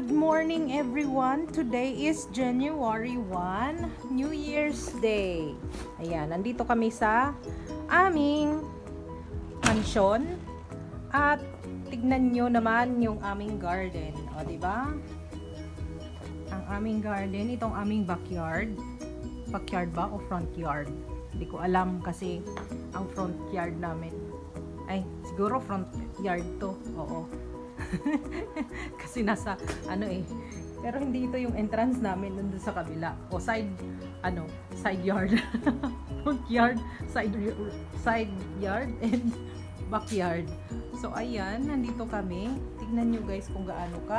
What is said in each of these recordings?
Good morning everyone. Today is January 1, New Year's Day. Ayan, nandito kami sa aming mansyon at tignan nyo naman yung aming garden. O, diba? Ang aming garden, itong aming backyard. Backyard ba o front yard? Hindi ko alam kasi ang front yard namin. Ay, siguro front yard to. Oo. Kasi nasa ano eh, pero hindi ito yung entrance namin, nandun sa kabila o side yard. Front yard, side yard and backyard. So ayan, nandito kami. Tignan nyo guys kung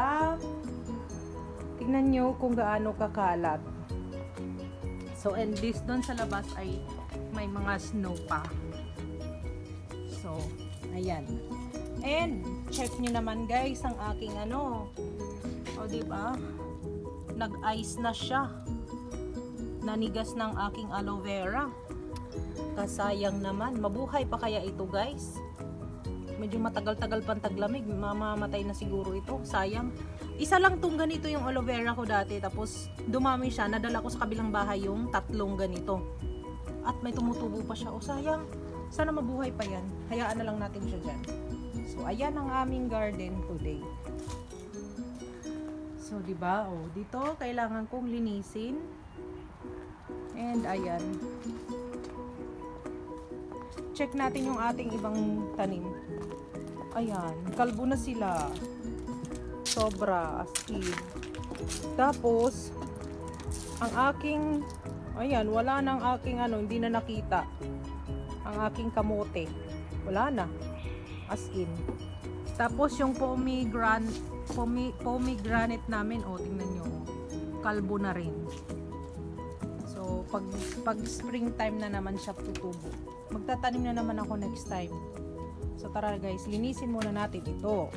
gaano kakalat. So and this doon sa labas ay may mga snow pa. So ayan. And check nyo naman guys ang aking o diba, nag-ice na siya, nanigas ng aking aloe vera. Kasayang naman, mabuhay pa kaya ito guys? Medyo matagal-tagal pang taglamig, mamamatay na siguro ito. Sayang, isa lang tong ganito yung aloe vera ko dati, tapos dumami siya, nadala ko sa kabilang bahay yung 3 ganito at may tumutubo pa siya. O sayang, sana mabuhay pa yan, hayaan na lang natin siya dyan. So, ayan ang aming garden today. So, diba? Oh, dito, kailangan kong linisin. And, ayan. Check natin yung ating ibang tanim. Ayan, kalbo na sila. Sobra, as in. Tapos, ang aking, ayan, wala nang aking hindi na nakita. Ang aking kamote. Wala na. As in. Tapos yung pomegranate namin, tingnan nyo, kalbo na rin. So pag springtime na naman siya tutubo. Magtatanim na naman ako next time. So tara guys, linisin muna natin ito.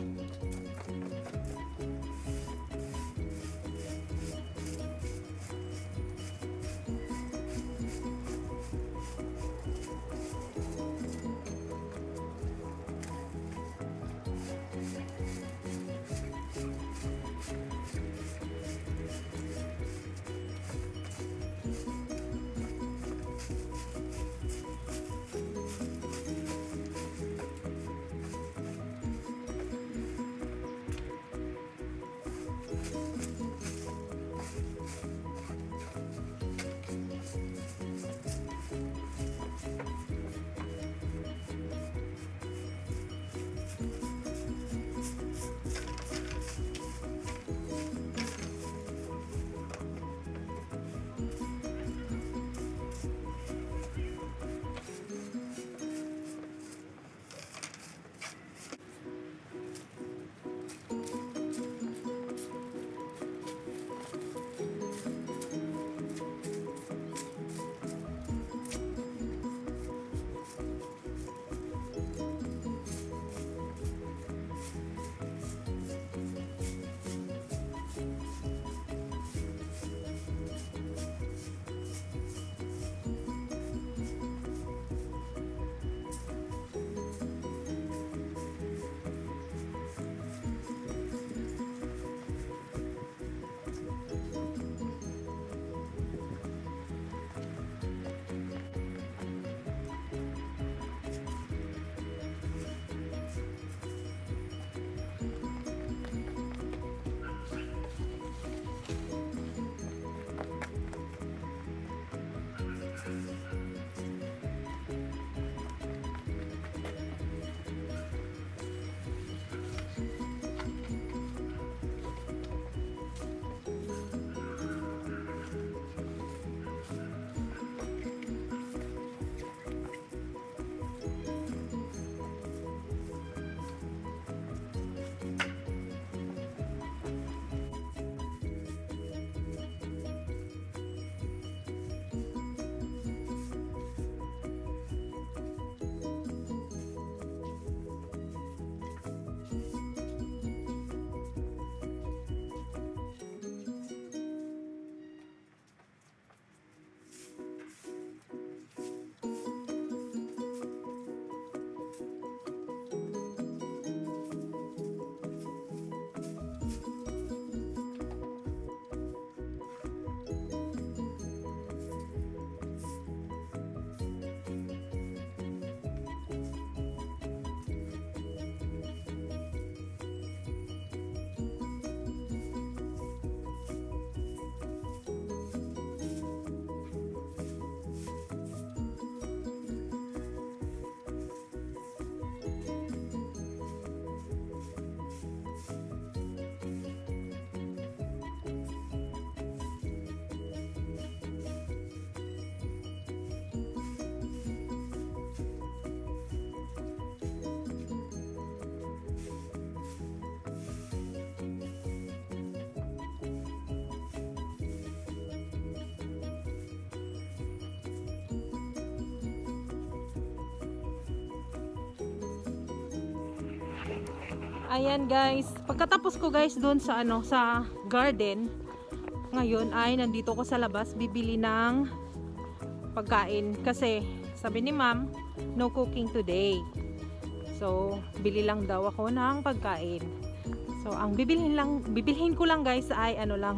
Ayan guys, pagkatapos ko guys doon sa sa garden, ngayon ay nandito ko sa labas bibili ng pagkain kasi sabi ni ma'am, no cooking today. So, bili lang daw ako ng pagkain. So, ang bibilhin ko lang guys ay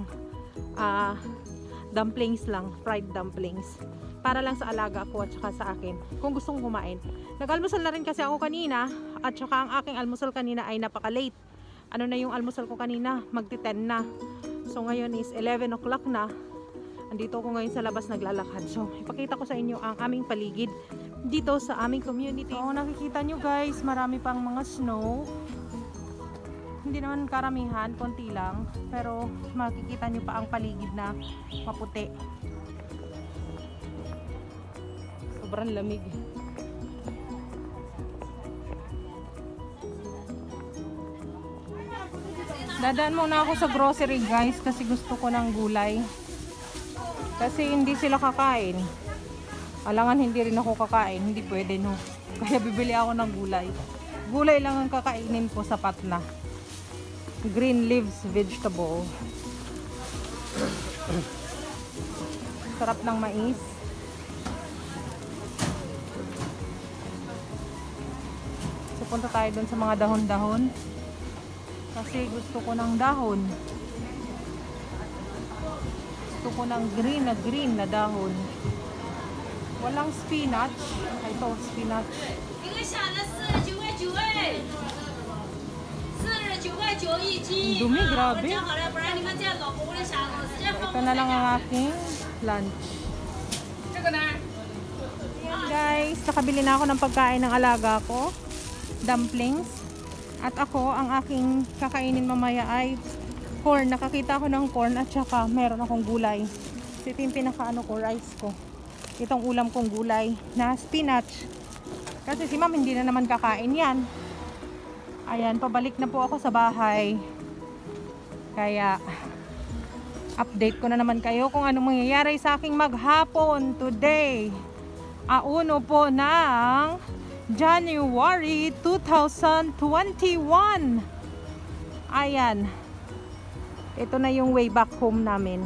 dumplings lang, fried dumplings. Para lang sa alaga ko at saka sa akin. Kung gustong kumain. Nag-almusal na rin kasi ako kanina. At saka ang aking almusal kanina ay napaka-late. Ano na yung almusal ko kanina? Magti-10 na. So ngayon is 11 o'clock na. Andito ako ngayon sa labas naglalakad. So ipakita ko sa inyo ang aming paligid dito sa aming community. So nakikita nyo guys, marami pang mga snow. Hindi naman karamihan, konti lang. Pero makikita nyo pa ang paligid na maputi. Sobrang lamig. Dadaan muna ako sa grocery guys kasi gusto ko ng gulay. Kasi hindi sila kakain. Alangan hindi rin ako kakain. Hindi pwede no. Kaya bibili ako ng gulay. Gulay lang ang kakainin ko, sapat na. Green leaves vegetable. Sarap ng mais. So punta tayo dun sa mga dahon-dahon. Kasi gusto ko ng dahon. Gusto ko ng green na dahon. Walang spinach. Ito, spinach. Dumi, grabe. Ito na lang ang aking lunch. Ayan guys, nakabili na ako ng pagkain ng alaga ko. Dumplings. At ako, ang aking kakainin mamaya ay corn. Nakakita ko ng corn at saka meron akong gulay. So ito yung pinakaano ko, rice ko. Itong ulam kong gulay na spinach. Kasi si ma'am hindi na naman kakain yan. Ayan, pabalik na po ako sa bahay. Kaya, update ko na naman kayo kung anong mangyayari sa aking maghapon today. Auno po ng January 2021. Ayan. Ito na yung way back home namin.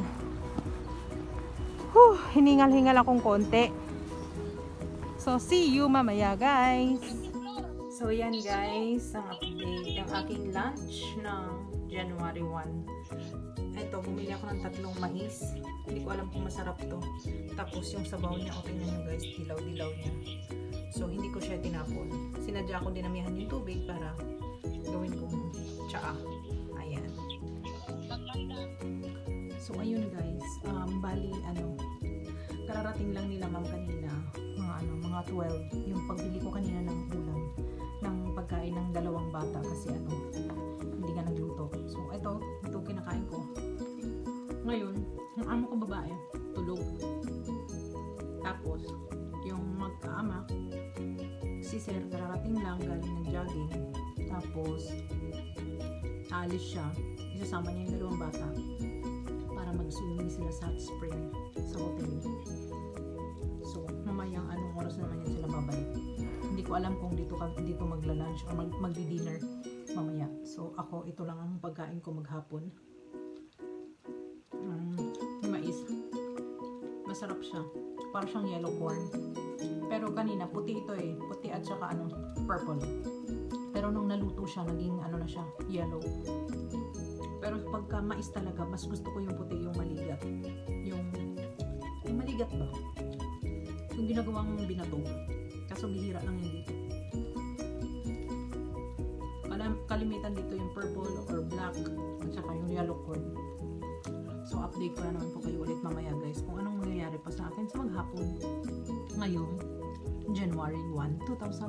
Hiningal-hingal akong konti. So, see you mamaya guys. So, yan guys, ang update, ang aking lunch ng January 1. Ito, bumili ako ng 3 mais. Hindi ko alam kung masarap to. Tapos, yung sabaw niya, okay na nyo guys, dilaw-dilaw niya. So, hindi ko siya tinapon. Sinadya ko dinamihan yung tubig para gawin kong tsaa. Ayan. So, ayun guys, bali, kararating lang nila ma'am kanina, mga 12, yung pagbili ko kanina ng ulam. Ng pagkain ng 2 bata kasi hindi nga nagluto. So ito kinakain ko. Ngayon, yung amo ko babae, tulog. Tapos, yung magkaama, si sir kararating lang galing ng jogging. Tapos, aalis siya. Isasama niya yung 2 bata para mag-swimming sila sa hot spring sa hotel. So, mamayang anong oras naman yan sila babalik. Hindi ko alam kung dito magla-lunch o magdi-dinner mamaya. So, ako, ito lang ang pagkain ko maghapon. Mais. Masarap siya. Parang siyang yellow corn. Pero kanina, puti ito eh. Puti at saka purple. Pero nung naluto siya, naging na siya, yellow. Pero pagka mais talaga, mas gusto ko yung puti, yung maligat. Yung maligat ba? Yung ginagawang binato. Kaso bihira lang yun dito. Kalimitan dito yung purple or black at saka yung yellow corn. So update ko na naman po kayo ulit mamaya guys kung anong mangyayari pa sa akin sa maghapon ngayong January 1,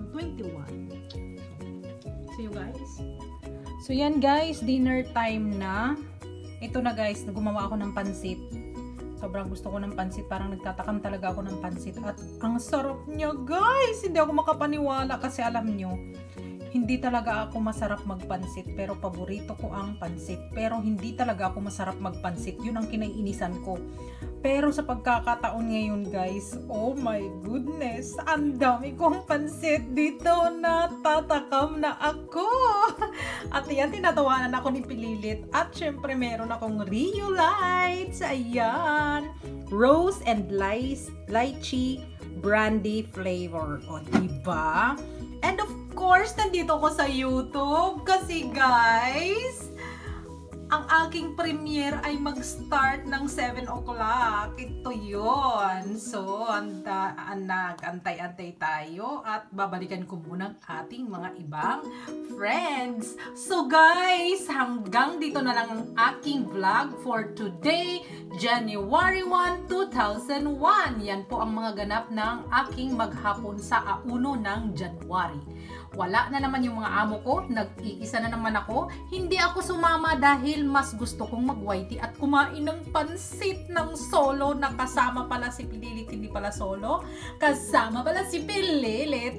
2021. See you guys. So yan guys, dinner time na. Ito na guys, gumawa ako ng pansit. Sobrang gusto ko ng pansit. Parang nagtatakam talaga ako ng pansit. At ang sarap niya guys. Hindi ako makapaniwala kasi alam nyo, Hindi talaga ako masarap magpansit, pero paborito ko ang pansit. Pero hindi talaga ako masarap magpansit. Yun ang kinaiinisan ko. Pero sa pagkakataon ngayon guys, oh my goodness, ang dami kong pansit dito, natatakam na ako. At yan, tinatawanan ako ni Pililit. At syempre meron akong Rio Lights, ayan, rose and lychee brandy flavor. O diba? And of course, nandito ko sa YouTube kasi guys, ang aking premiere ay mag-start ng 7 o'clock. Ito yun. So, nag-antay-antay tayo at babalikan ko muna ang ating mga ibang friends. So guys, hanggang dito na lang ang aking vlog for today, January 1, 2001. Yan po ang mga ganap ng aking maghapon sa 1 ng January. Wala na naman yung mga amo ko, nag-iisa na naman ako. Hindi ako sumama dahil mas gusto kong mag-whitey at kumain ng pansit ng solo na kasama pala si Pililit, hindi pala solo. Kasama pala si Pililit.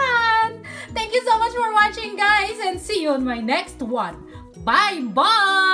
Ayan! Thank you so much for watching guys and see you on my next one. Bye-bye!